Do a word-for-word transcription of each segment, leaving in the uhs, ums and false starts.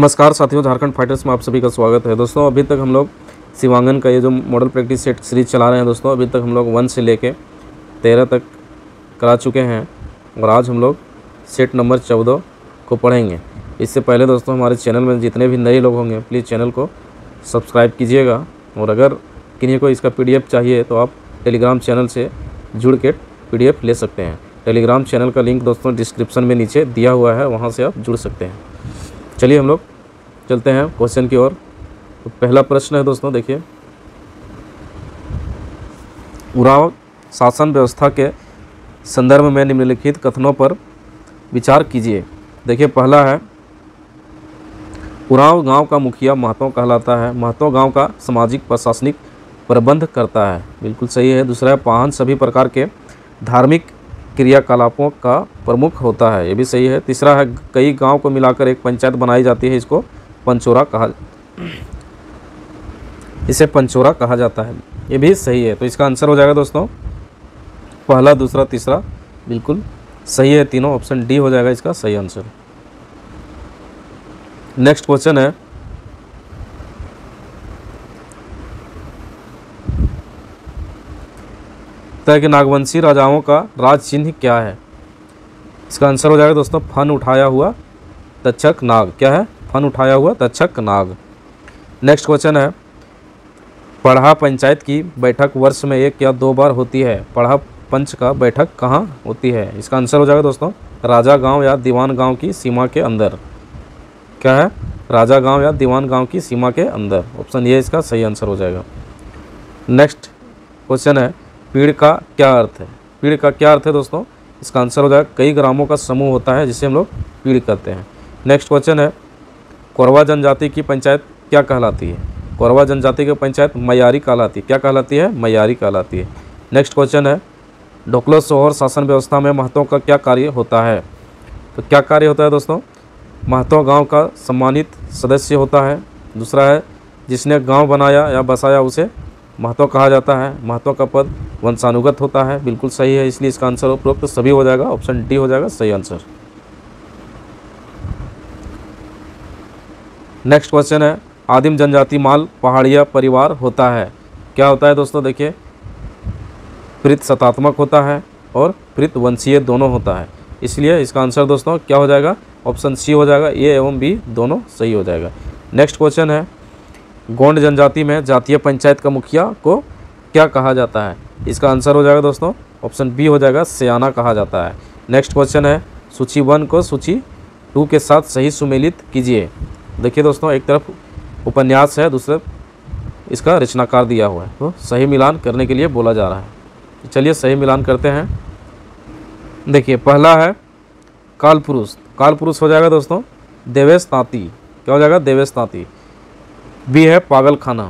नमस्कार साथियों, झारखंड फाइटर्स में आप सभी का स्वागत है। दोस्तों अभी तक हम लोग शिवांगन का ये जो मॉडल प्रैक्टिस सेट सीरीज चला रहे हैं दोस्तों, अभी तक हम लोग वन से लेके तेरह तक करा चुके हैं और आज हम लोग सेट नंबर चौदह को पढ़ेंगे। इससे पहले दोस्तों हमारे चैनल में जितने भी नए लोग होंगे प्लीज़ चैनल को सब्सक्राइब कीजिएगा, और अगर किन्हीं को इसका पी डी एफ चाहिए तो आप टेलीग्राम चैनल से जुड़ के पी डी एफ ले सकते हैं। टेलीग्राम चैनल का लिंक दोस्तों डिस्क्रिप्शन में नीचे दिया हुआ है, वहाँ से आप जुड़ सकते हैं। चलिए हम लोग चलते हैं क्वेश्चन की ओर। तो पहला प्रश्न है दोस्तों, देखिए, उरांव शासन व्यवस्था के संदर्भ में निम्नलिखित कथनों पर विचार कीजिए। देखिए पहला है, उरांव गांव का मुखिया महतो कहलाता है। महतो गांव का सामाजिक प्रशासनिक प्रबंध करता है, बिल्कुल सही है। दूसरा है, पाहन सभी प्रकार के धार्मिक क्रियाकलापों का प्रमुख होता है, ये भी सही है। तीसरा है, कई गांव को मिलाकर एक पंचायत बनाई जाती है, इसको पंचोरा कहा इसे पंचोरा कहा जाता है, ये भी सही है। तो इसका आंसर हो जाएगा दोस्तों पहला, दूसरा, तीसरा बिल्कुल सही है, तीनों ऑप्शन डी हो जाएगा इसका सही आंसर। नेक्स्ट क्वेश्चन है, तय कि नागवंशी राजाओं का राज चिन्ह क्या है। इसका आंसर हो जाएगा दोस्तों फन उठाया हुआ तक्षक नाग। क्या है? फन उठाया हुआ तक्षक नाग। नेक्स्ट क्वेश्चन है, पढ़ा पंचायत की बैठक वर्ष में एक या दो बार होती है। पढ़ा पंच का बैठक कहाँ होती है? इसका आंसर हो जाएगा दोस्तों राजा गांव या दीवान गांव की सीमा के अंदर। क्या है? राजा गांव या दीवान गांव की सीमा के अंदर, ऑप्शन ए इसका सही आंसर हो जाएगा। नेक्स्ट क्वेश्चन है, पीड़ का क्या अर्थ है? पीड़ का क्या अर्थ है दोस्तों? इसका आंसर हो जाएगा कई ग्रामों का समूह होता है जिसे हम लोग पीड़ कहते हैं। नेक्स्ट क्वेश्चन है, कोरवा जनजाति की पंचायत क्या कहलाती है? कोरवा जनजाति की पंचायत मयारी कहलाती है। क्या कहलाती है? मयारी कहलाती है। नेक्स्ट क्वेश्चन है, ढोकलो सोहर शासन व्यवस्था में महतों का क्या कार्य होता है? तो क्या कार्य होता है दोस्तों? महतो गाँव का सम्मानित सदस्य होता है। दूसरा है, जिसने गाँव बनाया या बसाया उसे महतो कहा जाता है। महतो का पद वंशानुगत होता है, बिल्कुल सही है, इसलिए इसका आंसर उपरोक्त सभी हो जाएगा, ऑप्शन डी हो जाएगा सही आंसर। नेक्स्ट क्वेश्चन है, आदिम जनजाति माल पहाड़िया परिवार होता है। क्या होता है दोस्तों? देखिए, प्रीत सतात्मक होता है और प्रीत वंशीय दोनों होता है, इसलिए इसका आंसर दोस्तों क्या हो जाएगा? ऑप्शन सी हो जाएगा, ए एवं बी दोनों सही हो जाएगा। नेक्स्ट क्वेश्चन है, गोंड जनजाति में जातीय पंचायत का मुखिया को क्या कहा जाता है? इसका आंसर हो जाएगा दोस्तों ऑप्शन बी हो जाएगा, सयाना कहा जाता है। नेक्स्ट क्वेश्चन है, सूची वन को सूची टू के साथ सही सुमेलित कीजिए। देखिए दोस्तों, एक तरफ उपन्यास है, दूसरे इसका रचनाकार दिया हुआ है, तो सही मिलान करने के लिए बोला जा रहा है। चलिए सही मिलान करते हैं। देखिए पहला है काल पुरुष। काल पुरुष हो जाएगा दोस्तों देवेश तांती। क्या हो जाएगा? देवेश तांती। बी है पागल खाना।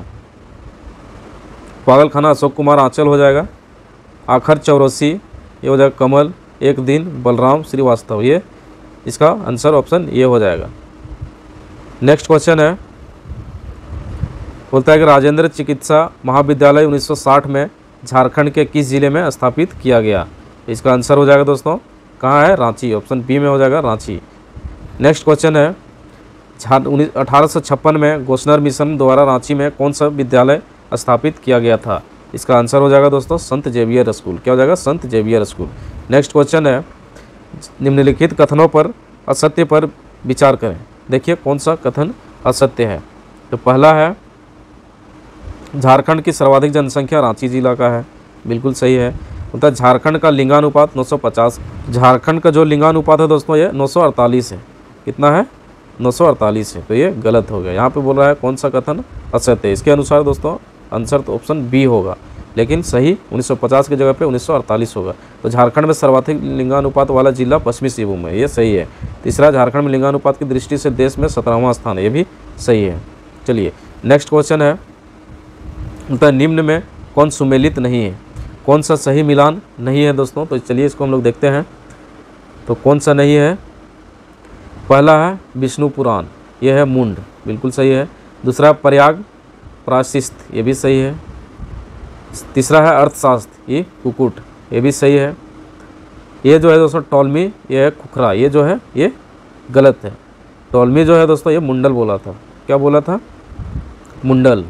पागल खाना अशोक कुमार आंचल हो जाएगा। आखर चौरसी, ये हो जाएगा कमल। एक दिन बलराम श्रीवास्तव, ये इसका आंसर ऑप्शन ये हो जाएगा। नेक्स्ट क्वेश्चन है, बोलता है कि राजेंद्र चिकित्सा महाविद्यालय उन्नीस सौ साठ में झारखंड के किस जिले में स्थापित किया गया? इसका आंसर हो जाएगा दोस्तों कहाँ है? रांची, ऑप्शन बी में हो जाएगा रांची। नेक्स्ट क्वेश्चन है, अठारह सौ छप्पन में गोशनर मिशन द्वारा रांची में कौन सा विद्यालय स्थापित किया गया था? इसका आंसर हो जाएगा दोस्तों संत जेवियर स्कूल। क्या हो जाएगा? संत जेवियर स्कूल। नेक्स्ट क्वेश्चन है, निम्नलिखित कथनों पर असत्य पर विचार करें। देखिए कौन सा कथन असत्य है। तो पहला है, झारखंड की सर्वाधिक जनसंख्या रांची जिला का है, बिल्कुल सही है। बोलता है झारखंड का लिंगानुपात नौ सौ पचास। झारखंड का जो लिंगानुपात है दोस्तों ये नौ सौ अड़तालीस है। कितना है? नौ सौ अड़तालीस है, तो ये गलत हो गया। यहाँ पे बोल रहा है कौन सा कथन असत्य है। इसके अनुसार दोस्तों आंसर तो ऑप्शन बी होगा, लेकिन सही उन्नीस सौ पचास की जगह पे उन्नीस सौ अड़तालीस होगा। तो झारखंड में सर्वाधिक लिंगानुपात वाला जिला पश्चिमी सिंहभूम है, ये सही है। तीसरा, झारखंड में लिंगानुपात की दृष्टि से देश में सत्रहवां स्थान है, ये भी सही है। चलिए नेक्स्ट क्वेश्चन है, तो निम्न में कौन सुमेलित नहीं है? कौन सा सही मिलान नहीं है दोस्तों? तो चलिए इसको हम लोग देखते हैं। तो कौन सा नहीं है? पहला है विष्णु पुराण, यह है मुंड, बिल्कुल सही है। दूसरा प्रयाग प्राशिस्त, ये भी सही है। तीसरा है अर्थशास्त्र, ये कुकुट, ये भी सही है। ये जो है दोस्तों टॉलमी, ये है खुखरा, ये जो है ये गलत है। टोलमी जो है दोस्तों ये मुंडल बोला था। क्या बोला था? मुंडल।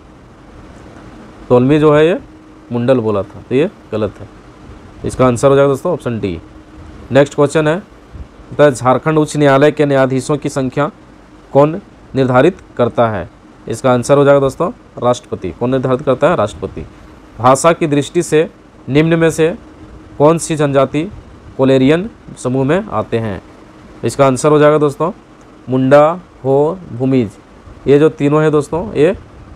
टोलमी जो है ये मुंडल बोला था, तो ये गलत है। इसका आंसर हो जाएगा दोस्तों ऑप्शन डी। नेक्स्ट क्वेश्चन है, तो झारखंड उच्च न्यायालय के न्यायाधीशों की संख्या कौन निर्धारित करता है? इसका आंसर हो जाएगा दोस्तों राष्ट्रपति। कौन निर्धारित करता है? राष्ट्रपति। भाषा की दृष्टि से निम्न में से कौन सी जनजाति कोलेरियन समूह में आते हैं? इसका आंसर हो जाएगा दोस्तों मुंडा, हो, भूमिज। ये जो तीनों है दोस्तों ये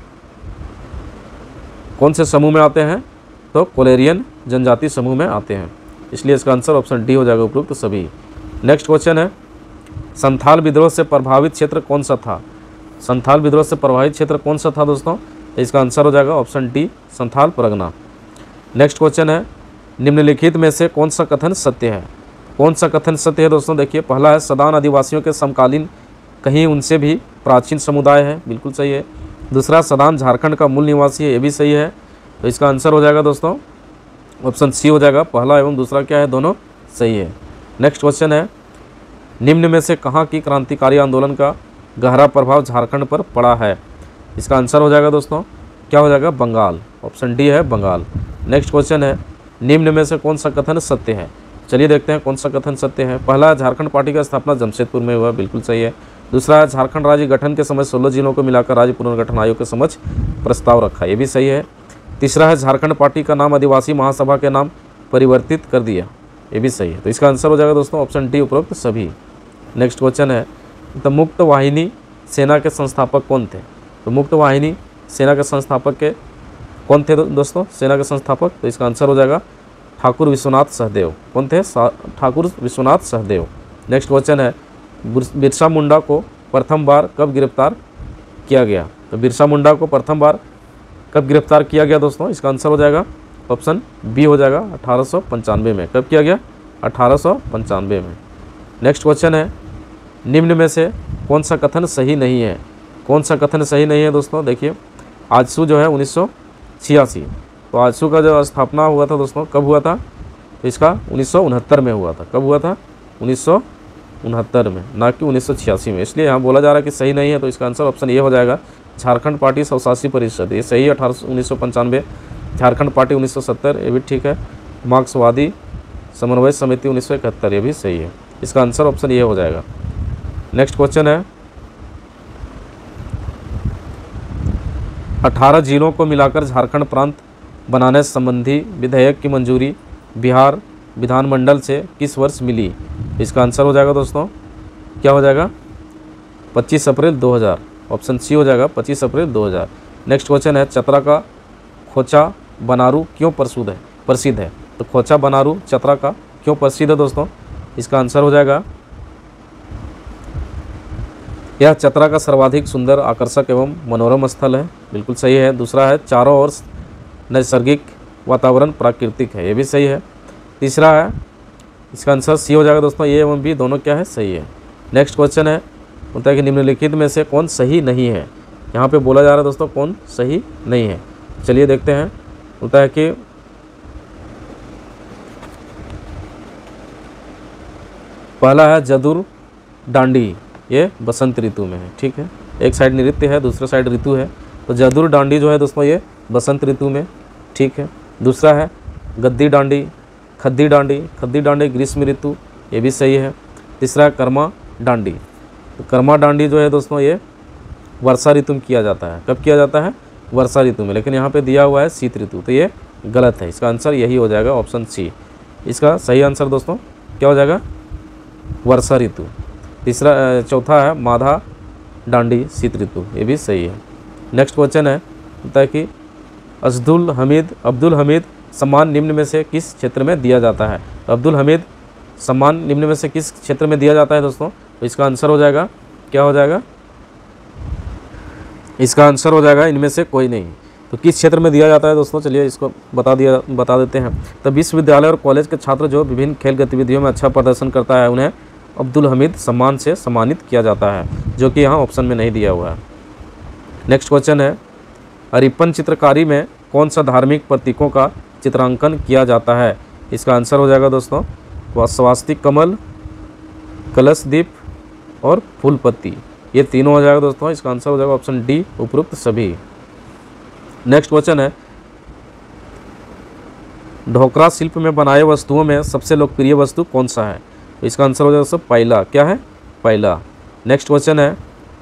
कौन से समूह में आते हैं? तो कोलेरियन जनजाति समूह में आते हैं, इसलिए इसका आंसर ऑप्शन डी हो जाएगा उपरोक्त तो सभी। नेक्स्ट क्वेश्चन है, संथाल विद्रोह से प्रभावित क्षेत्र कौन सा था? संथाल विद्रोह से प्रभावित क्षेत्र कौन सा था दोस्तों? इसका आंसर हो जाएगा option D Santhal Pargana. Next question है, निम्नलिखित में से कौन सा कथन सत्य है? कौन सा कथन सत्य है दोस्तों? देखिए, पहला है सदान आदिवासियों के समकालीन कहीं उनसे भी प्राचीन समुदाय है, बिल्कुल सही है। दूसरा, सदान झारखंड का मूल निवासी है, ये भी सही है। तो इसका आंसर हो जाएगा दोस्तों ऑप्शन सी हो जाएगा। पहला एवं दूसरा क्या है? दोनों सही है। नेक्स्ट क्वेश्चन है, निम्न में से कहाँ की क्रांतिकारी आंदोलन का गहरा प्रभाव झारखंड पर पड़ा है? इसका आंसर हो जाएगा दोस्तों क्या हो जाएगा? बंगाल। ऑप्शन डी है बंगाल। नेक्स्ट क्वेश्चन है, निम्न में से कौन सा कथन सत्य है? चलिए देखते हैं कौन सा कथन सत्य है। पहला, झारखंड पार्टी का स्थापना जमशेदपुर में हुआ, बिल्कुल सही है। दूसरा है, झारखंड राज्य गठन के समय सोलह जिलों को मिलाकर राज्य पुनर्गठन आयोग के समक्ष प्रस्ताव रखा, ये भी सही है। तीसरा है, झारखंड पार्टी का नाम आदिवासी महासभा के नाम परिवर्तित कर दिया, ये भी सही है। तो इसका आंसर हो जाएगा दोस्तों ऑप्शन डी उपरोक्त सभी। नेक्स्ट क्वेश्चन है, तो मुक्त वाहिनी सेना के संस्थापक कौन थे? तो मुक्त वाहिनी सेना के संस्थापक के कौन थे दोस्तों? सेना के संस्थापक, तो इसका आंसर हो जाएगा ठाकुर विश्वनाथ सहदेव। कौन थे? ठाकुर विश्वनाथ सहदेव। नेक्स्ट क्वेश्चन है, बिरसा मुंडा को प्रथम बार कब गिरफ्तार किया गया? तो बिरसा मुंडा को प्रथम बार कब गिरफ्तार किया गया दोस्तों? इसका आंसर हो जाएगा ऑप्शन बी हो जाएगा अठारह सौ पंचानवे में। कब किया गया? अठारह सौ पंचानवे में। नेक्स्ट क्वेश्चन है, निम्न में से कौन सा कथन सही नहीं है? कौन सा कथन सही नहीं है दोस्तों? देखिए, आजसू जो है उन्नीस सौ छियासी, तो आजसू का जो स्थापना हुआ था दोस्तों कब हुआ था? तो इसका उन्नीस सौ उनहत्तर में हुआ था। कब हुआ था? उन्नीस सौ उनहत्तर में, ना कि उन्नीस सौ छियासी में। इसलिए यहाँ बोला जा रहा है कि सही नहीं है, तो इसका आंसर ऑप्शन ये हो जाएगा झारखंड पार्टी स्वशासी परिषद, ये सही है अठारह उन्नीस सौ पंचानवे। झारखंड पार्टी उन्नीस सौ सत्तर, ये भी ठीक है। मार्क्सवादी समन्वय समिति उन्नीस सौ इकहत्तर, ये भी सही है। इसका आंसर ऑप्शन ये हो जाएगा। नेक्स्ट क्वेश्चन है, अठारह जिलों को मिलाकर झारखंड प्रांत बनाने संबंधी विधेयक की मंजूरी बिहार विधानमंडल से किस वर्ष मिली? इसका आंसर हो जाएगा दोस्तों क्या हो जाएगा? पच्चीस अप्रैल दो हज़ार। ऑप्शन सी हो जाएगा पच्चीस अप्रैल दो हज़ार। नेक्स्ट क्वेश्चन है, चतरा का खोचा बनारू क्यों प्रसिद्ध है प्रसिद्ध है तो खोचा बनारू चतरा का क्यों प्रसिद्ध है दोस्तों? इसका आंसर हो जाएगा, यह चतरा का सर्वाधिक सुंदर, आकर्षक एवं मनोरम स्थल है, बिल्कुल सही है। दूसरा है, चारों ओर नैसर्गिक वातावरण प्राकृतिक है, ये भी सही है। तीसरा है, इसका आंसर सी हो जाएगा दोस्तों, ये एवं बी दोनों क्या है? सही है। नेक्स्ट क्वेश्चन है, बोलता है कि निम्नलिखित में से कौन सही नहीं है? यहाँ पे बोला जा रहा है दोस्तों कौन सही नहीं है, चलिए देखते हैं। बोलता है कि पहला है जदुर डांडी, ये बसंत ऋतु में है, ठीक है। एक साइड नृत्य है, दूसरा साइड ऋतु है, तो जदुर डांडी जो है दोस्तों ये बसंत ऋतु में, ठीक है। दूसरा है गद्दी डांडी, खद्दी डांडी, खद्दी डांडी ग्रीष्म ऋतु, ये भी सही है। तीसरा है कर्मा डांडी, तो कर्मा डांडी जो है दोस्तों ये वर्षा ऋतु में किया जाता है। कब किया जाता है? वर्षा ऋतु में, लेकिन यहाँ पे दिया हुआ है शीत ऋतु, तो ये गलत है। इसका आंसर यही हो जाएगा ऑप्शन सी। इसका सही आंसर दोस्तों क्या हो जाएगा? वर्षा ऋतु। तीसरा चौथा है माधा डांडी शीत ऋतु, ये भी सही है। नेक्स्ट क्वेश्चन है, होता है कि अब्दुल हमीद अब्दुल हमीद सम्मान निम्न में से किस क्षेत्र में दिया जाता है? अब्दुल हमीद सम्मान निम्न में से किस क्षेत्र में दिया जाता है दोस्तों? तो इसका आंसर हो जाएगा क्या हो जाएगा? इसका आंसर हो जाएगा इनमें से कोई नहीं। तो किस क्षेत्र में दिया जाता है दोस्तों? चलिए इसको बता दिया बता देते हैं। तो विश्वविद्यालय और कॉलेज के छात्र जो विभिन्न खेल गतिविधियों में अच्छा प्रदर्शन करता है उन्हें अब्दुल हमीद सम्मान से सम्मानित किया जाता है, जो कि यहाँ ऑप्शन में नहीं दिया हुआ है। नेक्स्ट क्वेश्चन है, अरिपन चित्रकारी में कौन सा धार्मिक प्रतीकों का चित्रांकन किया जाता है? इसका आंसर हो जाएगा दोस्तों स्वास्तिक, कमल, कलश दीप, और फूलपत्ती, ये तीनों हो जाएगा दोस्तों। इसका आंसर हो जाएगा ऑप्शन डी, उपरोक्त सभी। नेक्स्ट क्वेश्चन है, ढोकरा शिल्प में बनाए वस्तुओं में सबसे लोकप्रिय वस्तु कौन सा है? तो इसका आंसर हो जाएगा दोस्तों पैला। क्या है? पैला। नेक्स्ट क्वेश्चन है,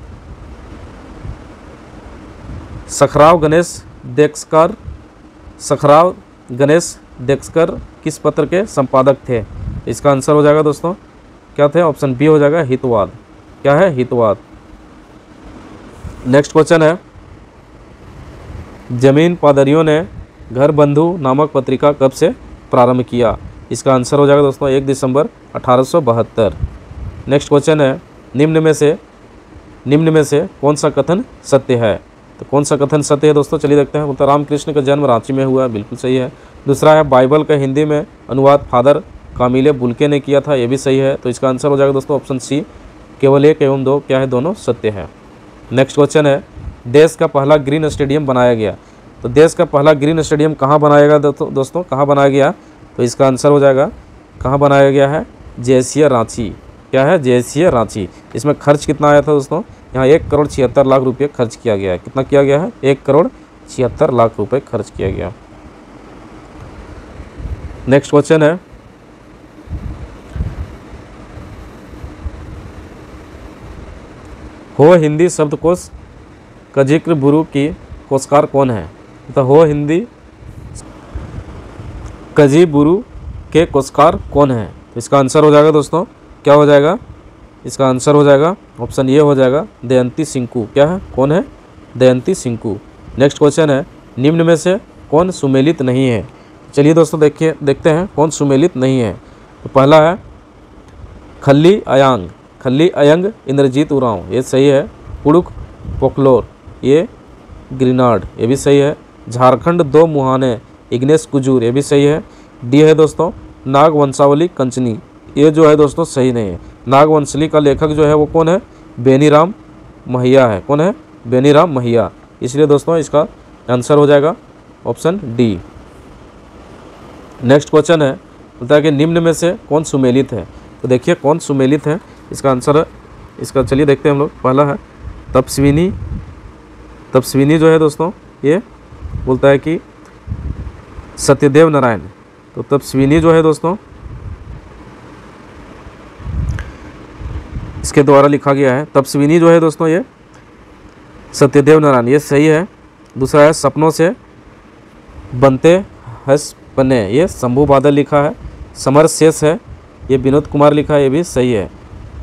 सखराव गणेश देक्सकर सखराव गणेश देक्सकर किस पत्र के संपादक थे? इसका आंसर हो जाएगा दोस्तों क्या थे? ऑप्शन बी हो जाएगा हितवाद। क्या है? हितवाद। नेक्स्ट क्वेश्चन है, जमीन पादरियों ने घर बंधु नामक पत्रिका कब से प्रारंभ किया? इसका आंसर हो जाएगा दोस्तों एक दिसंबर अठारह सौ बहत्तर। नेक्स्ट क्वेश्चन है, निम्न में से निम्न में से कौन सा कथन सत्य है? तो कौन सा कथन सत्य है दोस्तों? चलिए देखते हैं। बोलता रामकृष्ण का जन्म रांची में हुआ, बिल्कुल सही है। दूसरा है, बाइबल का हिंदी में अनुवाद फादर कामिले बुल्के ने किया था, ये भी सही है। तो इसका आंसर हो जाएगा दोस्तों ऑप्शन सी, केवल एक एवं दो क्या है? दोनों सत्य है। नेक्स्ट क्वेश्चन है, देश का पहला ग्रीन स्टेडियम बनाया गया। तो देश का पहला ग्रीन स्टेडियम कहाँ बनाया गया दोस्तों? दोस्तों कहाँ बनाया गया? तो इसका आंसर हो जाएगा कहाँ बनाया गया है? जेएससीए रांची। क्या है? जेएससीए रांची। इसमें खर्च कितना आया था दोस्तों? यहाँ एक करोड़ छिहत्तर लाख रुपये खर्च किया गया है। कितना किया गया है? एक करोड़ छिहत्तर लाख रुपये खर्च किया गया। नेक्स्ट क्वेश्चन है, हो हिंदी शब्दकोश का जिक्र बुरु की कोशकार कौन है? तो हो हिंदी कजी बुरु के कोशकार कौन है? तो इसका आंसर हो जाएगा दोस्तों क्या हो जाएगा? इसका आंसर हो जाएगा ऑप्शन ये हो जाएगा दयंती सिंकू। क्या है? कौन है? दयंती सिंकू। नेक्स्ट क्वेश्चन है, निम्न में से कौन सुमेलित नहीं है? चलिए दोस्तों देखिए देखते हैं कौन सुमेलित नहीं है। तो पहला है खल्ली अयांग खल्ली अयंग इंद्रजीत उरांव, ये सही है। पुड़ुक पोकलोर, ये ग्रीनार्ड, ये भी सही है। झारखंड दो मुहाने इग्नेस कुजूर, ये भी सही है। डी है दोस्तों नाग वंशावली कंचनी, ये जो है दोस्तों सही नहीं है। नाग वंशावली का लेखक जो है वो कौन है? बेनीराम महिया है। कौन है? बेनीराम महिया। इसलिए दोस्तों इसका आंसर हो जाएगा ऑप्शन डी। नेक्स्ट क्वेश्चन है, बोलता है कि निम्न में से कौन सुमेलित है? तो देखिए कौन सुमेलित है, इसका आंसर है इसका चलिए देखते हैं हम लोग। पहला है तपस्विनी तपस्विनी जो है दोस्तों ये बोलता है कि सत्यदेव नारायण। तो तपस्विनी जो है दोस्तों इसके द्वारा लिखा गया है। तपस्विनी जो है दोस्तों ये सत्यदेव नारायण, ये सही है। दूसरा है सपनों से बनते हंस पन्ने, ये शंभू बादल लिखा है। समर शेष है, ये विनोद कुमार लिखा है, ये भी सही है।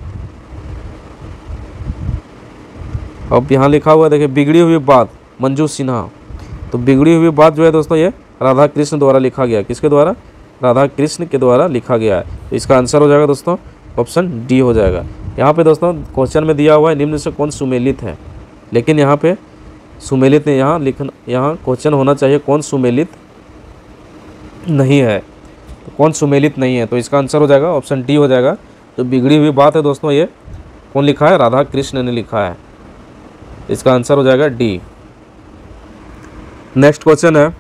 अब यहाँ लिखा हुआ देखिए बिगड़ी हुई बात मंजू सिन्हा। तो बिगड़ी हुई बात जो है दोस्तों ये राधा कृष्ण द्वारा लिखा गया। किसके द्वारा? राधा कृष्ण के द्वारा लिखा गया है। तो इसका आंसर हो जाएगा दोस्तों ऑप्शन डी हो जाएगा। यहाँ पे दोस्तों क्वेश्चन में दिया हुआ है निम्न से कौन सुमेलित है, लेकिन यहाँ पे सुमेलित नहीं, यहाँ लिखना यहाँ क्वेश्चन होना चाहिए कौन सुमेलित नहीं है। तो कौन सुमेलित नहीं है? तो इसका आंसर हो जाएगा ऑप्शन डी हो जाएगा। तो बिगड़ी हुई बात है दोस्तों ये कौन लिखा है? राधा कृष्ण ने लिखा है। इसका आंसर हो जाएगा डी। नेक्स्ट क्वेश्चन है,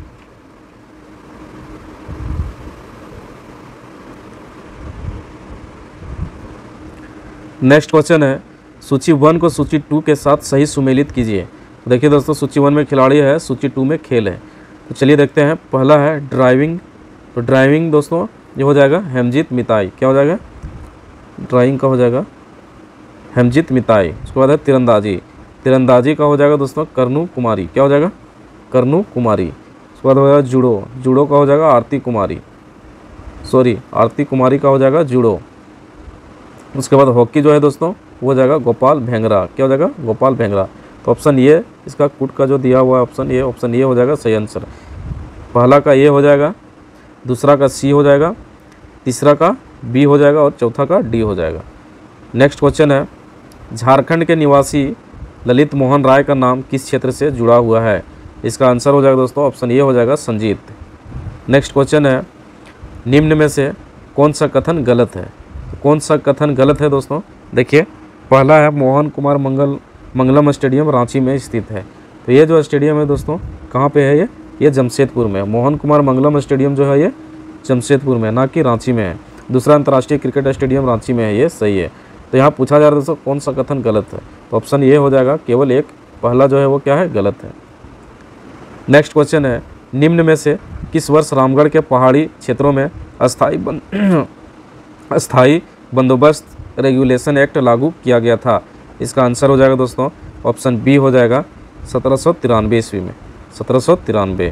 नेक्स्ट क्वेश्चन है सूची वन को सूची टू के साथ सही सुमेलित कीजिए। तो देखिए दोस्तों सूची वन में खिलाड़ी है, सूची टू में खेल है। तो चलिए देखते हैं। पहला है ड्राइविंग। तो ड्राइविंग दोस्तों ये हो जाएगा हेमजीत मिताई। क्या हो जाएगा? ड्राइविंग का हो जाएगा हेमजीत मिताई। उसके बाद है तीरंदाजी। तीरंदाजी का हो जाएगा दोस्तों करनू कुमारी। क्या हो जाएगा? करनू कुमारी। उसके बाद हो जाएगा जूडो। जूडो का हो जाएगा आरती कुमारी, सॉरी आरती कुमारी का हो जाएगा जूडो। उसके बाद हॉकी जो है दोस्तों वो हो जाएगा गोपाल भेंगरा। क्या हो जाएगा? गोपाल भेंगरा। तो ऑप्शन ये इसका कुट का जो दिया हुआ है ऑप्शन ये ऑप्शन ये हो जाएगा सही आंसर। पहला का ये हो जाएगा, दूसरा का सी हो जाएगा, तीसरा का बी हो जाएगा और चौथा का डी हो जाएगा। नेक्स्ट क्वेश्चन है, झारखंड के निवासी ललित मोहन राय का नाम किस क्षेत्र से जुड़ा हुआ है? इसका आंसर हो जाएगा दोस्तों ऑप्शन ये हो जाएगा संजीत। नेक्स्ट क्वेश्चन है, निम्न में से कौन सा कथन गलत है? कौन सा कथन गलत है दोस्तों? देखिए पहला है मोहन कुमार मंगल मंगलम स्टेडियम रांची में स्थित है। तो ये जो स्टेडियम है दोस्तों कहाँ पे है? ये ये जमशेदपुर में। मोहन कुमार मंगलम स्टेडियम जो है ये जमशेदपुर में, ना कि रांची में है। दूसरा अंतर्राष्ट्रीय क्रिकेट स्टेडियम रांची में है, ये सही है। तो यहाँ पूछा जा रहा है दोस्तों कौन सा कथन गलत है, तो ऑप्शन ये हो जाएगा, केवल एक पहला जो है वो क्या है, गलत है। नेक्स्ट क्वेश्चन है, निम्न में से किस वर्ष रामगढ़ के पहाड़ी क्षेत्रों में अस्थाई बंद अस्थाई बंदोबस्त रेगुलेशन एक्ट लागू किया गया था? इसका आंसर हो जाएगा दोस्तों ऑप्शन बी हो जाएगा सत्रह सौ तिरानवे ईस्वी में, सत्रह सौ तिरानवे।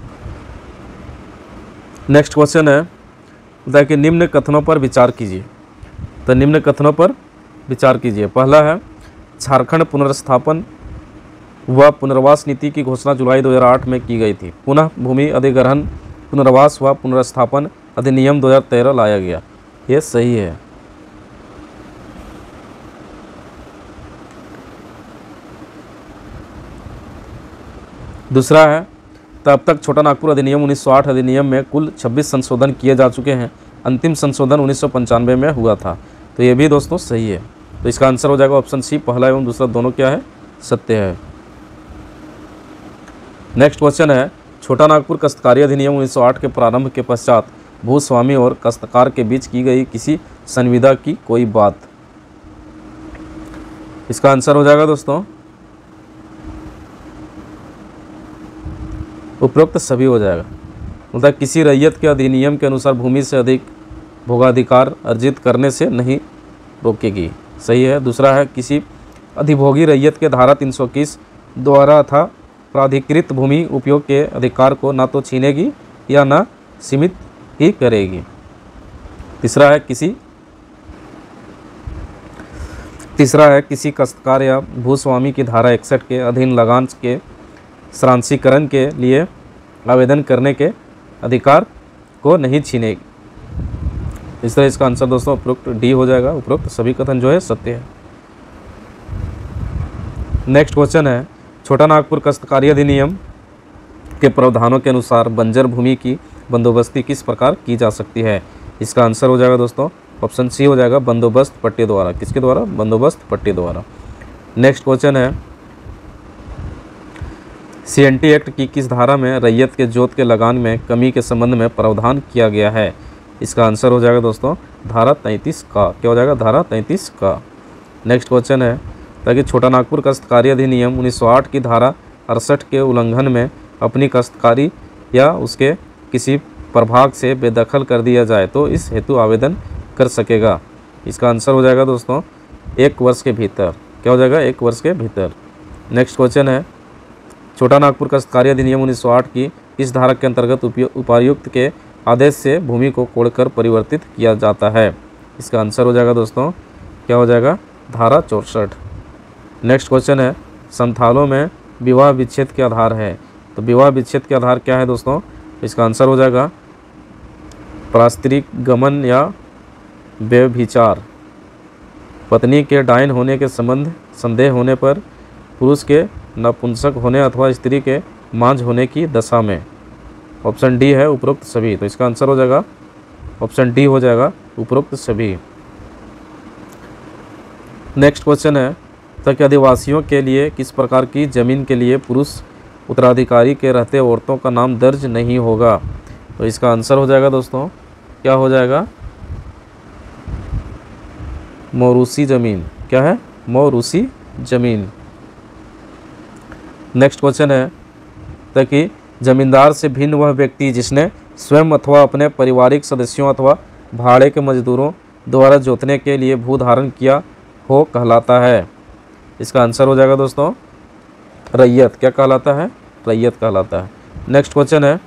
नेक्स्ट क्वेश्चन है, बताइए कि निम्न कथनों पर विचार कीजिए। तो निम्न कथनों पर विचार कीजिए। पहला है, झारखंड पुनर्स्थापन व पुनर्वास नीति की घोषणा जुलाई दो हज़ार आठ में की गई थी। पुनः भूमि अधिग्रहण पुनर्वास व पुनर्स्थापन अधिनियम दो हज़ार तेरह लाया गया। ये सही है। दूसरा है, तब तक छोटा नागपुर अधिनियम उन्नीस सौ आठ अधिनियम में कुल छब्बीस संशोधन किए जा चुके हैं, अंतिम संशोधन उन्नीस सौ पंचानवे में हुआ था। तो ये भी दोस्तों सही है। तो इसका आंसर हो जाएगा ऑप्शन सी, पहला एवं दूसरा दोनों क्या है, सत्य है। नेक्स्ट क्वेश्चन है, छोटा नागपुर काश्तकारी अधिनियम उन्नीस सौ आठ के प्रारंभ के पश्चात भूस्वामी और काश्तकार के बीच की गई किसी संविदा की कोई बात? इसका आंसर हो जाएगा दोस्तों उपरोक्त सभी हो जाएगा। मतलब किसी रैयत के अधिनियम के अनुसार भूमि से अधिक भोगाधिकार अर्जित करने से नहीं रोकेगी, सही है। दूसरा है, किसी अधिभोगी रैयत के धारा तीन सौ इक्कीस द्वारा था प्राधिकृत भूमि उपयोग के अधिकार को ना तो छीनेगी या ना सीमित ही करेगी। तीसरा है, किसी तीसरा है किसी काश्तकार या भूस्वामी की धारा इकसठ के अधीन लगान के सारांशीकरण के लिए आवेदन करने के अधिकार को नहीं छीनेगी। इस तरह इसका आंसर दोस्तों उपरोक्त डी हो जाएगा। उपरोक्त सभी कथन जो है सत्य है। नेक्स्ट क्वेश्चन है, छोटा नागपुर काश्तकारी अधिनियम के प्रावधानों के अनुसार बंजर भूमि की बंदोबस्ती किस प्रकार की जा सकती है? इसका आंसर हो जाएगा दोस्तों ऑप्शन सी हो जाएगा, बंदोबस्त पट्टे द्वारा। किसके द्वारा? बंदोबस्त पट्टे द्वारा। नेक्स्ट क्वेश्चन है, सीएनटी एक्ट की किस धारा में रैयत के जोत के लगान में कमी के संबंध में प्रावधान किया गया है? इसका आंसर हो जाएगा दोस्तों धारा तैंतीस का। क्या हो जाएगा? धारा तैंतीस का। नेक्स्ट क्वेश्चन है, ताकि छोटा नागपुर काश्तकारी अधिनियम उन्नीस सौ आठ की धारा अड़सठ के उल्लंघन में अपनी काश्तकारी या उसके किसी प्रभाग से बेदखल कर दिया जाए तो इस हेतु आवेदन कर सकेगा। इसका आंसर हो जाएगा दोस्तों एक वर्ष के भीतर। क्या हो जाएगा? एक वर्ष के भीतर। नेक्स्ट क्वेश्चन है, छोटा नागपुर काश्तकारी अधिनियम उन्नीस सौ आठ की इस धारा के अंतर्गत उपायुक्त के आदेश से भूमि को कोड़कर परिवर्तित किया जाता है। इसका आंसर हो जाएगा दोस्तों क्या हो जाएगा? धारा चौसठ। नेक्स्ट क्वेश्चन है, संथालों में विवाह विच्छेद के आधार है। तो विवाह विच्छेद के आधार क्या है दोस्तों? इसका आंसर हो जाएगा पारस्त्रीक गमन या व्यभिचार, पत्नी के डायन होने के संबंध संदेह होने पर, पुरुष के नपुंसक होने अथवा स्त्री के मांझ होने की दशा में। ऑप्शन डी है उपरोक्त सभी। तो इसका आंसर हो जाएगा ऑप्शन डी हो जाएगा उपरोक्त सभी। नेक्स्ट क्वेश्चन है, ताकि आदिवासियों के लिए किस प्रकार की जमीन के लिए पुरुष उत्तराधिकारी के रहते औरतों का नाम दर्ज नहीं होगा? तो इसका आंसर हो जाएगा दोस्तों क्या हो जाएगा? मौरूसी जमीन। क्या है? मौरूसी जमीन। नेक्स्ट क्वेश्चन है, ताकि जमींदार से भिन्न वह व्यक्ति जिसने स्वयं अथवा अपने पारिवारिक सदस्यों अथवा भाड़े के मजदूरों द्वारा जोतने के लिए भू धारण किया हो कहलाता है। इसका आंसर हो जाएगा दोस्तों रैयत। क्या कहलाता है? रैयत कहलाता है। नेक्स्ट क्वेश्चन है,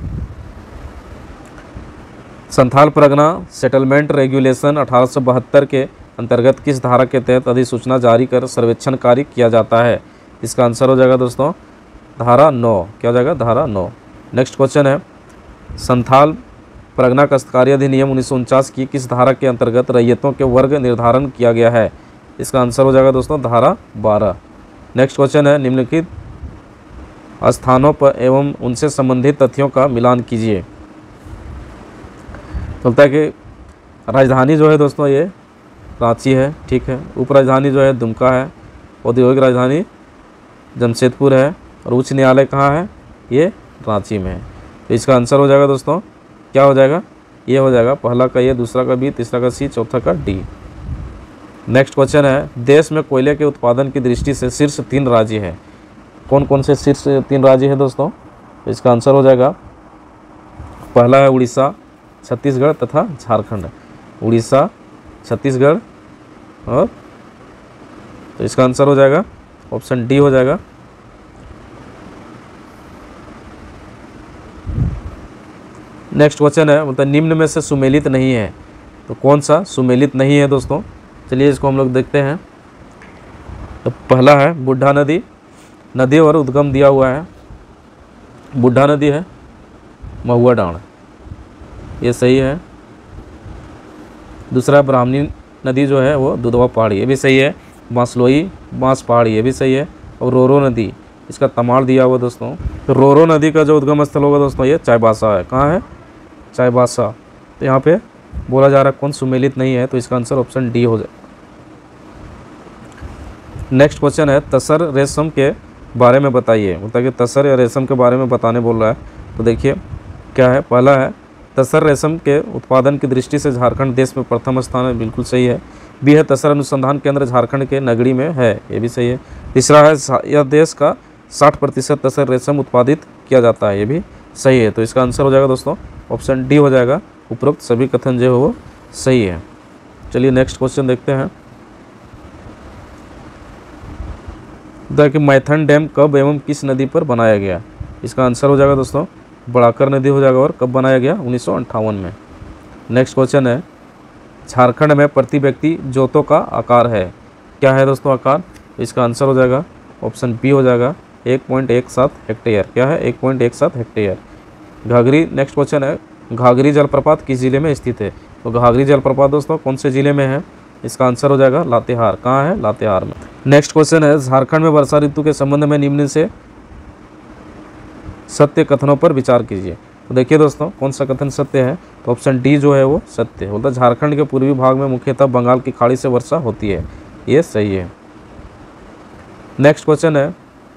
संथाल परगना सेटलमेंट रेगुलेशन अठारह सौ बहत्तर के अंतर्गत किस धारा के तहत अधिसूचना जारी कर सर्वेक्षण कार्य किया जाता है? इसका आंसर हो जाएगा दोस्तों धारा नौ। क्या हो जाएगा? धारा नौ। नेक्स्ट क्वेश्चन है, संथाल परगना काश्तकारी अधिनियम उन्नीस सौ उनचास की किस धारा के अंतर्गत रैयतों के वर्ग निर्धारण किया गया है? इसका आंसर हो जाएगा दोस्तों धारा बारह। नेक्स्ट क्वेश्चन है, निम्नलिखित स्थानों पर एवं उनसे संबंधित तथ्यों का मिलान कीजिए। बोलता है कि राजधानी जो है दोस्तों ये रांची है, ठीक है। उप राजधानी जो है दुमका है, औद्योगिक राजधानी जमशेदपुर है और उच्च न्यायालय कहाँ है? ये रांची में है। तो इसका आंसर हो जाएगा दोस्तों क्या हो जाएगा? ये हो जाएगा पहला का ये, दूसरा का बी, तीसरा का सी, चौथा का डी। नेक्स्ट क्वेश्चन है, देश में कोयले के उत्पादन की दृष्टि से शीर्ष तीन राज्य हैं। कौन कौन से शीर्ष तीन राज्य हैं दोस्तों? तो इसका आंसर हो जाएगा, पहला है उड़ीसा, छत्तीसगढ़ तथा झारखंड। उड़ीसा, छत्तीसगढ़ और, तो इसका आंसर हो जाएगा ऑप्शन डी हो जाएगा। नेक्स्ट क्वेश्चन है, मतलब निम्न में से सुमेलित नहीं है, तो कौन सा सुमेलित नहीं है दोस्तों? चलिए इसको हम लोग देखते हैं। तो पहला है बुढ़ा नदी, नदी और उद्गम दिया हुआ है, बुढ़ा नदी है, महुआ डांड, ये सही है। दूसरा ब्राह्मणी नदी जो है वो दुधवा पहाड़ी, ये भी सही है। बांसलोई, बांस पहाड़ी, ये भी सही है। और रोरो नदी, इसका तमाड़ दिया हुआ दोस्तों। तो रोरो नदी का जो उद्गम स्थल होगा दोस्तों ये चाईबासा है। कहाँ है? चाईबासा। तो यहाँ पे बोला जा रहा है कौन सुमेलित नहीं है, तो इसका आंसर ऑप्शन डी हो जाए। नेक्स्ट क्वेश्चन है, तसर रेशम के बारे में बताइए, मतलब कि तसर या रेशम के बारे में बताने बोल रहा है। तो देखिए क्या है, पहला है तसर रेशम के उत्पादन की दृष्टि से झारखंड देश में प्रथम स्थान है, बिल्कुल सही है। बी है तसर अनुसंधान केंद्र झारखंड के नगड़ी में है, ये भी सही है। तीसरा है यह देश का साठ प्रतिशत तसर रेशम उत्पादित किया जाता है, ये भी सही है। तो इसका आंसर हो जाएगा दोस्तों ऑप्शन डी हो जाएगा। उपरोक्त सभी कथन जो है वो सही है। चलिए नेक्स्ट क्वेश्चन देखते हैं, कि मैथन डैम कब एवं किस नदी पर बनाया गया? इसका आंसर हो जाएगा दोस्तों बड़ाकर नदी हो जाएगा। और कब बनाया गया? उन्नीस सौ अंठावन में। नेक्स्ट क्वेश्चन है, झारखंड में प्रति व्यक्ति जोतों का आकार है, क्या है दोस्तों आकार? इसका आंसर हो जाएगा ऑप्शन बी हो जाएगा एक पॉइंट एक सात हेक्टेयर। क्या है? एक पॉइंट एक सात हेक्टेयर। घाघरी, नेक्स्ट क्वेश्चन है, घाघरी जलप्रपात किस जिले में स्थित है? तो घाघरी जलप्रपात दोस्तों कौन से जिले में है? इसका आंसर हो जाएगा लातेहार। कहाँ है? लातेहार में। नेक्स्ट क्वेश्चन है, झारखंड में वर्षा ऋतु के संबंध में निम्न से सत्य कथनों पर विचार कीजिए। तो देखिए दोस्तों कौन सा कथन सत्य है? तो ऑप्शन डी जो है वो सत्य है। बोलता झारखंड के पूर्वी भाग में मुख्यतः बंगाल की खाड़ी से वर्षा होती है, ये सही है। नेक्स्ट क्वेश्चन है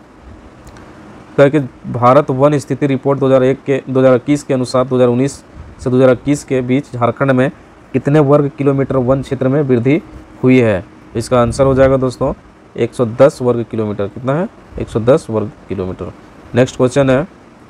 कि भारत वन स्थिति रिपोर्ट दो हज़ार एक के दो हज़ार इक्कीस के अनुसार दो हज़ार उन्नीस से दो हज़ार इक्कीस के बीच झारखंड में कितने वर्ग किलोमीटर वन क्षेत्र में वृद्धि हुई है? इसका आंसर हो जाएगा दोस्तों एक सौ दस वर्ग किलोमीटर। कितना है? एक सौ दस वर्ग किलोमीटर। नेक्स्ट क्वेश्चन है,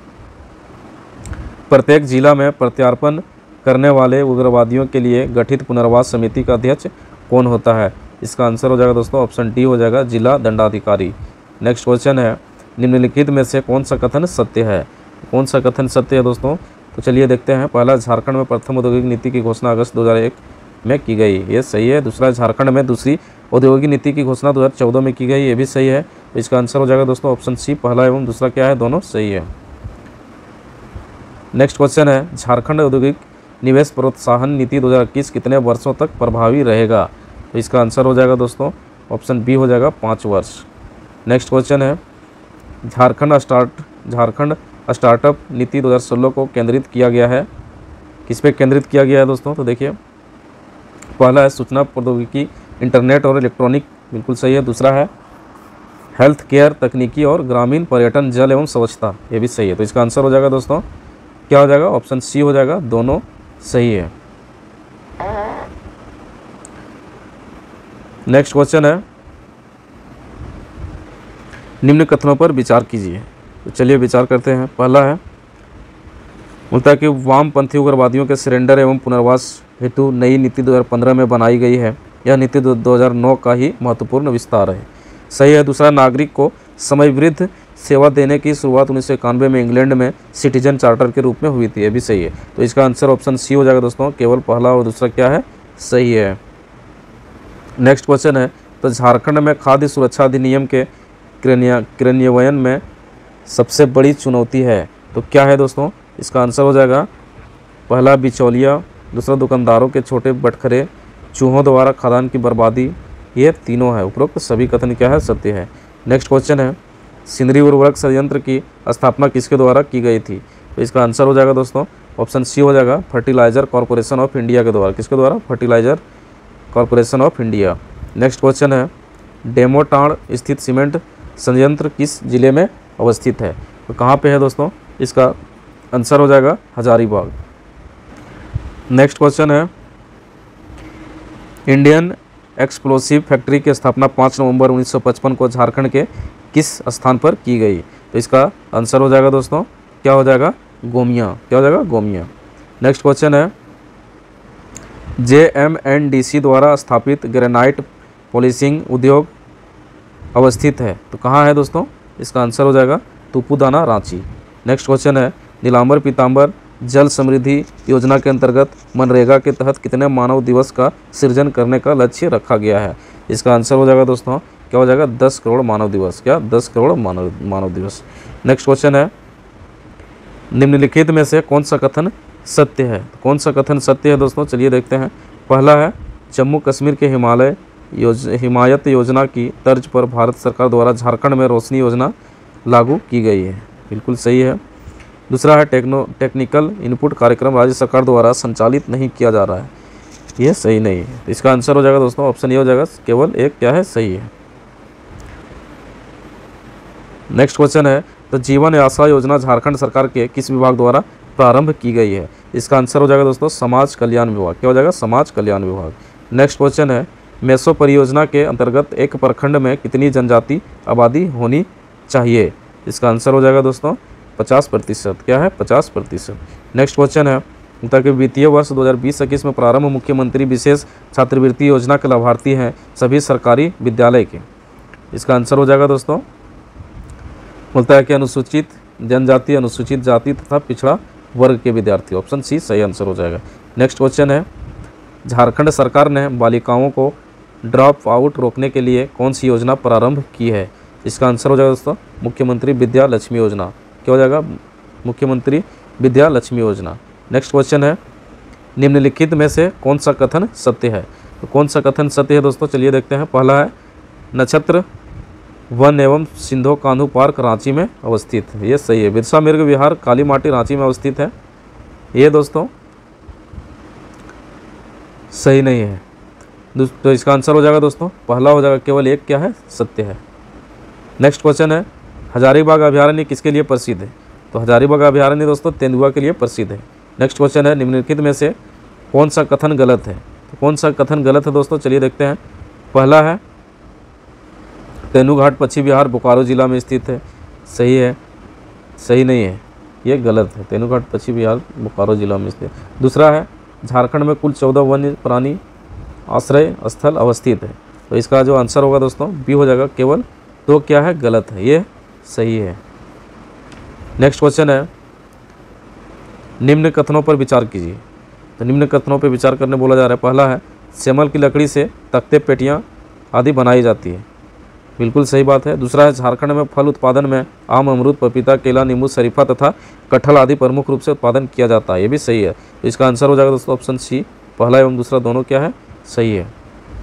प्रत्येक जिला में प्रत्यार्पण करने वाले उग्रवादियों के लिए गठित पुनर्वास समिति का अध्यक्ष कौन होता है? इसका आंसर हो जाएगा दोस्तों ऑप्शन डी हो जाएगा जिला दंडाधिकारी। नेक्स्ट क्वेश्चन है, निम्नलिखित में से कौन सा कथन सत्य है? कौन सा कथन सत्य है दोस्तों? तो चलिए देखते हैं। पहला, झारखंड में प्रथम औद्योगिक नीति की घोषणा अगस्त दो हज़ार एक में की गई, ये सही है। दूसरा, झारखंड में दूसरी औद्योगिक नीति की घोषणा दो हज़ार चौदह में की गई, ये भी सही है। तो इसका आंसर हो जाएगा दोस्तों ऑप्शन सी, पहला एवं दूसरा क्या है, दोनों सही है। नेक्स्ट क्वेश्चन है, झारखंड औद्योगिक निवेश प्रोत्साहन नीति दो हज़ार इक्कीस कितने वर्षों तक प्रभावी रहेगा? तो इसका आंसर हो जाएगा दोस्तों ऑप्शन बी हो जाएगा पाँच वर्ष। नेक्स्ट क्वेश्चन है, झारखंड स्टार्ट झारखंड स्टार्टअप नीति दो हज़ार सोलह को केंद्रित किया गया है, किस पे केंद्रित किया गया है दोस्तों? तो देखिए पहला है सूचना प्रौद्योगिकी, इंटरनेट और इलेक्ट्रॉनिक, बिल्कुल सही है। दूसरा है हेल्थ केयर, तकनीकी और ग्रामीण पर्यटन, जल एवं स्वच्छता, ये भी सही है। तो इसका आंसर हो जाएगा दोस्तों क्या हो जाएगा? ऑप्शन सी हो जाएगा, दोनों सही है। नेक्स्ट क्वेश्चन है, निम्न कथनों पर विचार कीजिए। तो चलिए विचार करते हैं। पहला है, बोलता है कि वामपंथी उग्रवादियों के सरेंडर एवं पुनर्वास हेतु नई नीति दो हज़ार पंद्रह में बनाई गई है, यह नीति दो हज़ार नौ का ही महत्वपूर्ण विस्तार है, सही है। दूसरा, नागरिक को समयवृद्ध सेवा देने की शुरुआत उन्नीस सौ इक्यानवे में इंग्लैंड में सिटीजन चार्टर के रूप में हुई थी, ये भी सही है। तो इसका आंसर ऑप्शन सी हो जाएगा दोस्तों, केवल पहला और दूसरा क्या है, सही है। नेक्स्ट क्वेश्चन है, तो झारखंड में खाद्य सुरक्षा अधिनियम के क्रियान्वयन में सबसे बड़ी चुनौती है, तो क्या है दोस्तों? इसका आंसर हो जाएगा पहला बिचौलिया, दूसरा दुकानदारों के छोटे बटखरे, चूहों द्वारा खाद्यान्न की बर्बादी, ये तीनों है। उपरोक्त सभी कथन क्या है, सत्य है। नेक्स्ट क्वेश्चन है, सिंदरी उर्वरक संयंत्र की स्थापना किसके द्वारा की गई थी? तो इसका आंसर हो जाएगा दोस्तों ऑप्शन सी हो जाएगा फर्टिलाइजर कॉरपोरेशन ऑफ इंडिया के द्वारा। किसके द्वारा? Fertilizer corporation of India. Next question है, डेमोटाण स्थित सीमेंट संयंत्र किस जिले में अवस्थित है? तो कहाँ पे है दोस्तों? इसका आंसर हो जाएगा हजारीबाग। नेक्स्ट क्वेश्चन है, इंडियन एक्सप्लोसिव फैक्ट्री की स्थापना पाँच नवंबर उन्नीस सौ पचपन को झारखंड के किस स्थान पर की गई? तो इसका आंसर हो जाएगा दोस्तों, क्या हो जाएगा? गोमिया। क्या हो जाएगा? गोमिया। नेक्स्ट क्वेश्चन है, J M N D C द्वारा स्थापित ग्रेनाइट पॉलिशिंग उद्योग अवस्थित है, तो कहाँ है दोस्तों? इसका आंसर हो जाएगा तुपुदाना, रांची। नेक्स्ट क्वेश्चन है, नीलांबर पीतांबर जल समृद्धि योजना के अंतर्गत मनरेगा के तहत कितने मानव दिवस का सृजन करने का लक्ष्य रखा गया है? इसका आंसर हो जाएगा दोस्तों, क्या हो जाएगा? दस करोड़ मानव दिवस। क्या? दस करोड़ मानव मानव दिवस। नेक्स्ट क्वेश्चन है, निम्नलिखित में से कौन सा कथन सत्य है? कौन सा कथन सत्य है दोस्तों? चलिए देखते हैं। पहला है, जम्मू कश्मीर के हिमालय योज हिमायत योजना की तर्ज पर भारत सरकार द्वारा झारखंड में रोशनी योजना लागू की गई है। बिल्कुल सही है। दूसरा है, टेक्नो टेक्निकल इनपुट कार्यक्रम राज्य सरकार द्वारा संचालित नहीं किया जा रहा है, ये सही नहीं है। तो इसका आंसर हो जाएगा दोस्तों, ऑप्शन ए हो जाएगा, केवल एक क्या है? सही है। नेक्स्ट क्वेश्चन है, तो जीवन आशा योजना झारखंड सरकार के किस विभाग द्वारा प्रारंभ की गई है? इसका आंसर हो जाएगा दोस्तों, समाज कल्याण विभाग। क्या हो जाएगा? समाज कल्याण विभाग। नेक्स्ट क्वेश्चन है, मेसो परियोजना के अंतर्गत एक प्रखंड में कितनी जनजाति आबादी होनी चाहिए? इसका आंसर हो जाएगा दोस्तों, पचास प्रतिशत। क्या है? पचास प्रतिशत। नेक्स्ट क्वेश्चन है, ताकि वित्तीय वर्ष दो हज़ार बीस इक्कीस में प्रारंभ मुख्यमंत्री विशेष छात्रवृत्ति योजना के लाभार्थी हैं सभी सरकारी विद्यालय के। इसका आंसर हो जाएगा दोस्तों, बोलता है कि अनुसूचित जनजाति, अनुसूचित जाति तथा पिछड़ा वर्ग के विद्यार्थी। ऑप्शन सी सही आंसर हो जाएगा। नेक्स्ट क्वेश्चन है, झारखंड सरकार ने बालिकाओं को ड्रॉप आउट रोकने के लिए कौन सी योजना प्रारंभ की है? इसका आंसर हो जाएगा दोस्तों, मुख्यमंत्री विद्या लक्ष्मी योजना। क्या हो जाएगा? मुख्यमंत्री विद्या लक्ष्मी योजना। नेक्स्ट क्वेश्चन है, निम्नलिखित में से कौन सा कथन सत्य है? तो कौन सा कथन सत्य है दोस्तों? चलिए देखते हैं। पहला है, नक्षत्र वन एवं सिंधो कान्हू पार्क रांची में अवस्थित है, ये सही है। बिरसा मिर्ग विहार काली माटी रांची में अवस्थित है, ये दोस्तों सही नहीं है। तो इसका आंसर हो जाएगा दोस्तों, पहला हो जाएगा, केवल एक क्या है? सत्य है। नेक्स्ट क्वेश्चन है, हजारीबाग अभयारण्य किसके लिए प्रसिद्ध है? तो हजारीबाग अभयारण्य दोस्तों तेंदुआ के लिए प्रसिद्ध है। नेक्स्ट क्वेश्चन है, निम्नलिखित में से कौन सा कथन गलत है? तो कौन सा कथन गलत है दोस्तों? चलिए देखते हैं। पहला है, तेनूघाट पश्चिम बिहार बोकारो जिला में स्थित है, सही है। सही नहीं है, ये गलत है। तेनूघाट पश्चिम बिहार बोकारो जिला में स्थित। दूसरा है, झारखंड में कुल चौदह वन्य प्राणी आश्रय स्थल अवस्थित है, तो इसका जो आंसर होगा दोस्तों बी हो जाएगा, केवल दो क्या है? गलत है, ये सही है। नेक्स्ट क्वेश्चन है, निम्न कथनों पर विचार कीजिए। तो निम्न कथनों पर विचार करने बोला जा रहा है। पहला है, सेमल की लकड़ी से तख्ते पेटियाँ आदि बनाई जाती है, बिल्कुल सही बात है। दूसरा है, झारखंड में फल उत्पादन में आम, अमरूद, पपीता, केला, नींबू, शरीफा तथा कटहल आदि प्रमुख रूप से उत्पादन किया जाता है, ये भी सही है। तो इसका आंसर हो जाएगा दोस्तों ऑप्शन सी, पहला एवं दूसरा दोनों क्या है? सही है।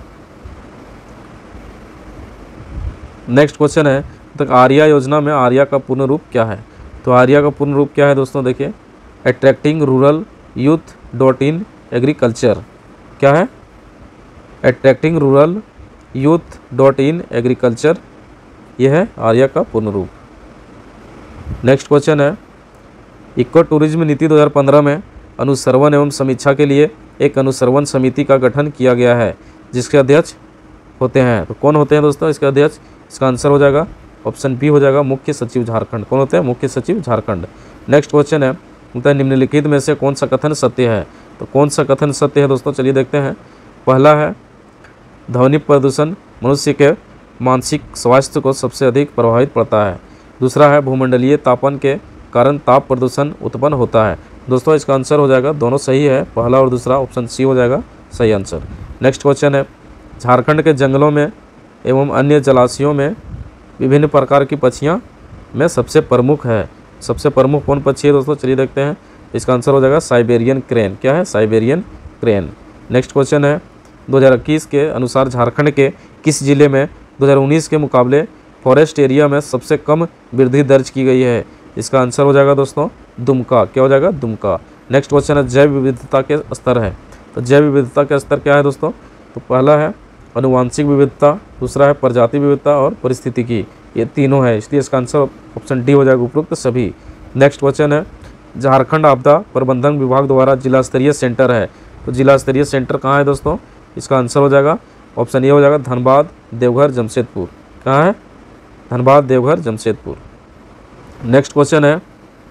नेक्स्ट क्वेश्चन है, तक आर्या योजना में आर्या का पूर्ण रूप क्या है? तो आर्या का पूर्ण रूप क्या है दोस्तों? देखिए, attracting rural youth dot in agriculture. क्या है? Attracting rural youth dot in agriculture, यह है आर्या का पूर्ण रूप। नेक्स्ट क्वेश्चन है, इको टूरिज्म नीति दो हज़ार पंद्रह में अनुश्रवण एवं समीक्षा के लिए एक अनुश्रवण समिति का गठन किया गया है, जिसके अध्यक्ष होते हैं, तो कौन होते हैं दोस्तों इसके अध्यक्ष? इसका आंसर हो जाएगा ऑप्शन बी हो जाएगा, मुख्य सचिव झारखंड। कौन होते हैं? मुख्य सचिव झारखंड। नेक्स्ट क्वेश्चन है, होता है निम्नलिखित में से कौन सा कथन सत्य है? तो कौन सा कथन सत्य है दोस्तों? चलिए देखते हैं। पहला है, ध्वनि प्रदूषण मनुष्य के मानसिक स्वास्थ्य को सबसे अधिक प्रभावित करता है। दूसरा है, भूमंडलीय तापन के कारण ताप प्रदूषण उत्पन्न होता है। दोस्तों इसका आंसर हो जाएगा, दोनों सही है, पहला और दूसरा, ऑप्शन सी हो जाएगा सही आंसर। नेक्स्ट क्वेश्चन है, झारखंड के जंगलों में एवं अन्य जलाशयों में विभिन्न प्रकार की पक्षियाँ में सबसे प्रमुख है, सबसे प्रमुख कौन पक्षी है दोस्तों? चलिए देखते हैं। इसका आंसर हो जाएगा साइबेरियन क्रेन। क्या है? Siberian crane. नेक्स्ट क्वेश्चन है, दो हज़ार इक्कीस के अनुसार झारखंड के किस जिले में दो हज़ार उन्नीस के मुकाबले फॉरेस्ट एरिया में सबसे कम वृद्धि दर्ज की गई है? इसका आंसर हो जाएगा दोस्तों दुमका। क्या हो जाएगा? दुमका। नेक्स्ट क्वेश्चन है, जैव विविधता के स्तर है, तो जैव विविधता का स्तर क्या है दोस्तों? तो पहला है अनुवांशिक विविधता, दूसरा है प्रजाति विविधता और परिस्थितिकी, ये तीनों है, इसलिए इसका आंसर ऑप्शन डी हो जाएगा, उपरोक्त सभी। नेक्स्ट क्वेश्चन है, झारखंड आपदा प्रबंधन विभाग द्वारा जिला स्तरीय सेंटर है, तो जिला स्तरीय सेंटर कहाँ है दोस्तों? इसका आंसर हो जाएगा ऑप्शन ए हो जाएगा धनबाद, देवघर, जमशेदपुर। कहाँ है? धनबाद, देवघर, जमशेदपुर। नेक्स्ट क्वेश्चन है,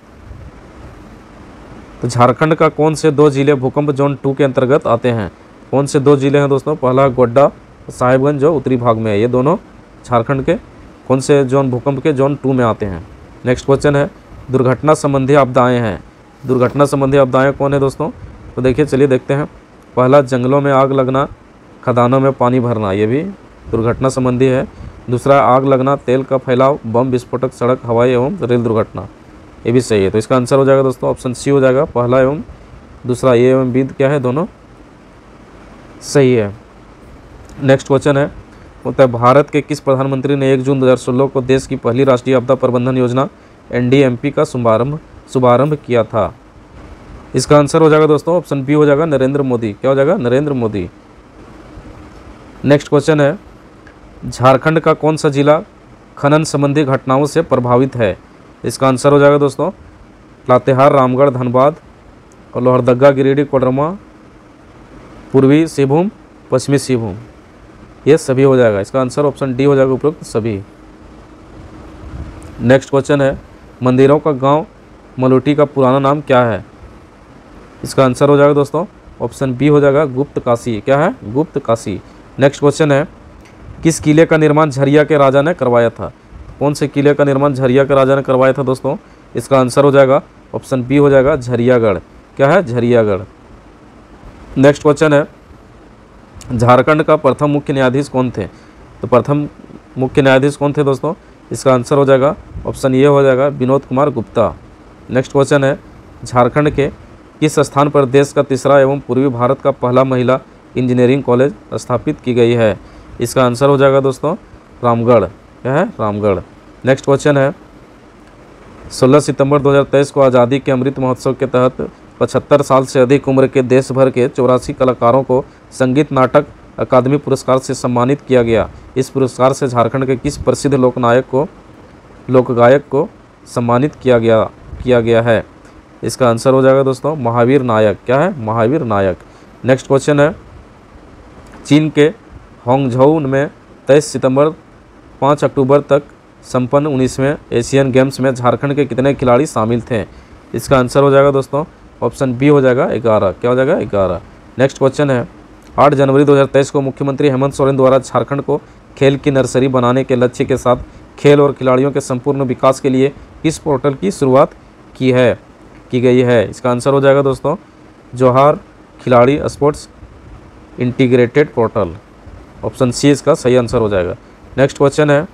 तो झारखंड का कौन से दो जिले भूकंप जोन टू के अंतर्गत आते हैं? कौन से दो जिले हैं दोस्तों? पहला गोड्डा, साहिबगंज जो उत्तरी भाग में है, ये दोनों झारखंड के कौन से जोन भूकंप के जोन टू में आते हैं? नेक्स्ट क्वेश्चन है, दुर्घटना संबंधी आपदाएं हैं। दुर्घटना संबंधी आपदाएं कौन है दोस्तों? तो देखिए, चलिए देखते हैं। पहला जंगलों में आग लगना, खदानों में पानी भरना, ये भी दुर्घटना संबंधी है। दूसरा आग लगना, तेल का फैलाव, बम विस्फोटक, सड़क, हवाई एवं रेल दुर्घटना, ये भी सही है। तो इसका आंसर हो जाएगा दोस्तों ऑप्शन सी हो जाएगा, पहला एवं दूसरा ए एवं बी क्या है, दोनों सही है। नेक्स्ट क्वेश्चन है, होता है भारत के किस प्रधानमंत्री ने एक जून दो हज़ार सोलह को देश की पहली राष्ट्रीय आपदा प्रबंधन योजना एन डी एम पी का शुभारंभ शुभारंभ किया था? इसका आंसर हो जाएगा दोस्तों ऑप्शन बी हो जाएगा, नरेंद्र मोदी। क्या हो जाएगा? नरेंद्र मोदी। नेक्स्ट क्वेश्चन है, झारखंड का कौन सा जिला खनन संबंधी घटनाओं से प्रभावित है? इसका आंसर हो जाएगा दोस्तों लातेहार, रामगढ़, धनबाद और लोहरदगा, गिरिडीह, कोडरमा, पूर्वी सिंहभूम, पश्चिमी सिंहभूम, ये सभी हो जाएगा। इसका आंसर ऑप्शन डी हो जाएगा, उपरोक्त सभी। नेक्स्ट क्वेश्चन है, मंदिरों का गांव मलुटी का पुराना नाम क्या है? इसका आंसर हो जाएगा दोस्तों ऑप्शन बी हो जाएगा, गुप्त काशी। क्या है? गुप्त काशी। नेक्स्ट क्वेश्चन है, किस किले का निर्माण झरिया के राजा ने करवाया था? कौन से किले का निर्माण झरिया के राजा ने करवाया था दोस्तों? इसका आंसर हो जाएगा ऑप्शन बी हो जाएगा, झरियागढ़। क्या है? झरियागढ़। नेक्स्ट क्वेश्चन है, झारखंड का प्रथम मुख्य न्यायाधीश कौन थे? तो प्रथम मुख्य न्यायाधीश कौन थे दोस्तों? इसका आंसर हो जाएगा ऑप्शन ए हो जाएगा, विनोद कुमार गुप्ता। नेक्स्ट क्वेश्चन है, झारखंड के किस स्थान पर देश का तीसरा एवं पूर्वी भारत का पहला महिला इंजीनियरिंग कॉलेज स्थापित की गई है? इसका आंसर हो जाएगा दोस्तों रामगढ़। क्या है? रामगढ़। नेक्स्ट क्वेश्चन है, सोलह सितंबर दो हज़ार तेईस को आज़ादी के अमृत महोत्सव के तहत पचहत्तर साल से अधिक उम्र के देश भर के चौरासी कलाकारों को संगीत नाटक अकादमी पुरस्कार से सम्मानित किया गया। इस पुरस्कार से झारखंड के किस प्रसिद्ध लोकनायक को लोकगायक को सम्मानित किया गया किया गया है? इसका आंसर हो जाएगा दोस्तों महावीर नायक। क्या है? महावीर नायक। नेक्स्ट क्वेश्चन है, चीन के हांगझोउ में तेईस सितंबर पाँच अक्टूबर तक संपन्न उन्नीसवें एशियन गेम्स में झारखंड के कितने खिलाड़ी शामिल थे? इसका आंसर हो जाएगा दोस्तों ऑप्शन बी हो जाएगा, ग्यारह। क्या हो जाएगा? ग्यारह। नेक्स्ट क्वेश्चन है, आठ जनवरी दो हज़ार तेईस को मुख्यमंत्री हेमंत सोरेन द्वारा झारखंड को खेल की नर्सरी बनाने के लक्ष्य के साथ खेल और खिलाड़ियों के संपूर्ण विकास के लिए किस पोर्टल की शुरुआत की है की गई है? इसका आंसर हो जाएगा दोस्तों Johar Khiladi sports integrated portal. Option C इसका सही आंसर हो जाएगा। नेक्स्ट क्वेश्चन है,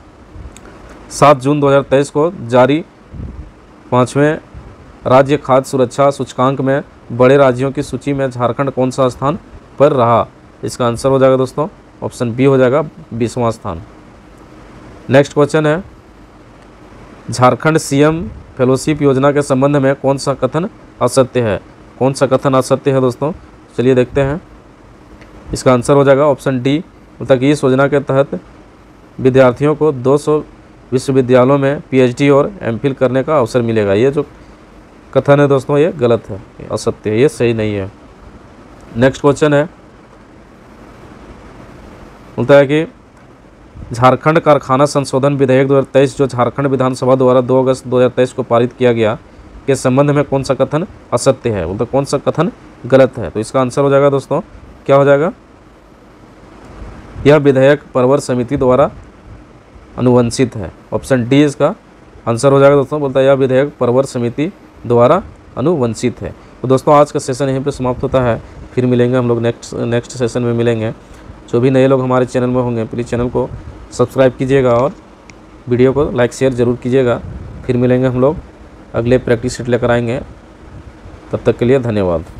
सात जून दो हज़ार तेईस को जारी पाँचवें राज्य खाद्य सुरक्षा सूचकांक में बड़े राज्यों की सूची में झारखंड कौन सा स्थान पर रहा? इसका आंसर हो जाएगा दोस्तों ऑप्शन बी हो जाएगा, बीसवां स्थान। नेक्स्ट क्वेश्चन है, झारखंड सीएम फेलोशिप योजना के संबंध में कौन सा कथन असत्य है? कौन सा कथन असत्य है दोस्तों? चलिए देखते हैं। इसका आंसर हो जाएगा ऑप्शन डी, मतलब कि इस योजना के तहत विद्यार्थियों को दो सौ विश्वविद्यालयों में पीएचडी और एमफिल करने का अवसर मिलेगा। ये जो कथन है दोस्तों ये गलत है, असत्य है, ये सही नहीं है। नेक्स्ट क्वेश्चन है, बोलता है कि झारखंड कारखाना संशोधन विधेयक दो हज़ार तेईस जो झारखंड विधानसभा द्वारा दो अगस्त दो हज़ार तेईस को पारित किया गया के संबंध में कौन सा कथन असत्य है? बोलते कौन सा कथन गलत है? तो इसका आंसर हो जाएगा दोस्तों क्या हो जाएगा, यह विधेयक परवर समिति द्वारा अनुवंशित है। ऑप्शन डी इसका आंसर हो जाएगा दोस्तों, बोलता है यह विधेयक परवर समिति द्वारा अनुवंशित है। तो दोस्तों आज का सेशन यहीं पे समाप्त होता है, फिर मिलेंगे हम लोग नेक्स्ट नेक्स्ट सेशन में मिलेंगे। जो भी नए लोग हमारे चैनल में होंगे प्लीज़ चैनल को सब्सक्राइब कीजिएगा और वीडियो को लाइक शेयर ज़रूर कीजिएगा। फिर मिलेंगे हम लोग अगले प्रैक्टिस सेट लेकर आएंगे, तब तक के लिए धन्यवाद।